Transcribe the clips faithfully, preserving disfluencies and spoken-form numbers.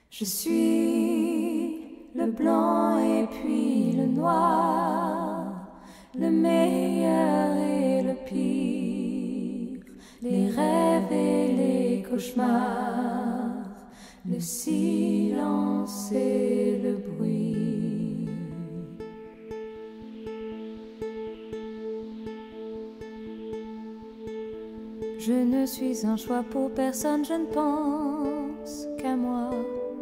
Je suis le blanc et puis le noir, le meilleur et le pire, les rêves et les cauchemars, le silence et le bruit. Je ne suis un choix pour personne, je ne pense qu'à moi.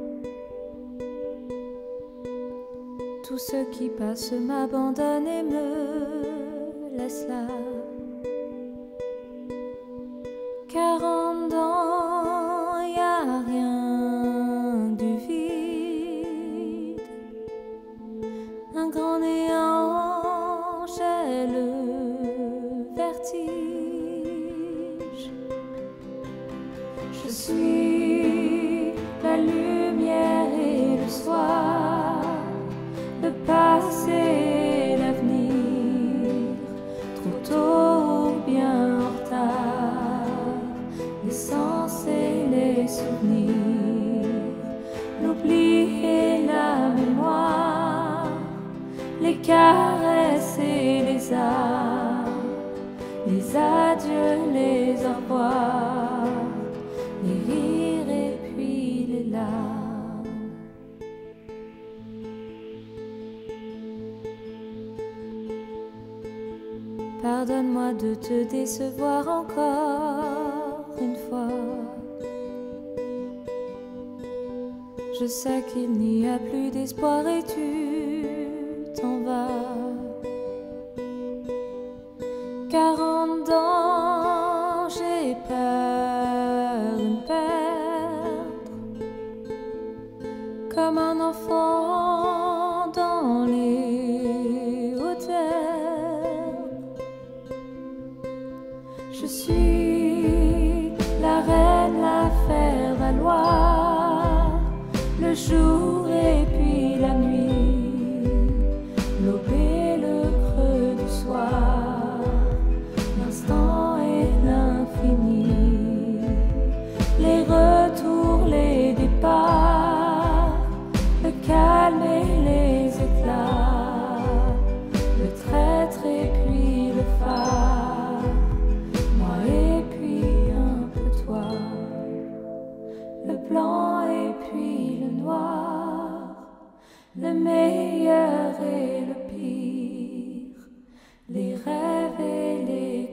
Tout ce qui passe m'abandonne et me laisse là. Quarante ans, y a rien du vide. Un grand néant, j'ai le vertige. Je suis la lumière et le soir, le passé et l'avenir, trop tôt ou bien en retard, l'essence et les souvenirs, l'oubli et la mémoire, les caresses et les arts, les adieux, les au revoir, les rires et puis les larmes. Pardonne-moi de te décevoir encore une fois. Je sais qu'il n'y a plus d'espoir et tu t'en vas. Quarante ans, j'ai peur de me perdre, comme un enfant dans les hauteurs. Je suis la reine, la faire valoir, le jour et puis la nuit, l'aube et le creux du soir, l'instant et l'infini, les retours, les départs, le calme et les éclats, le traître et puis le phare, moi et puis un peu toi, le blanc et puis le noir, le meilleur et le pire, les rêves et les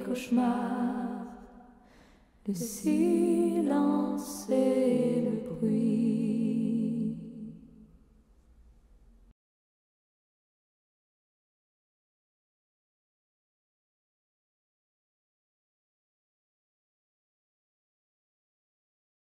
cauchemars, le silence et le bruit.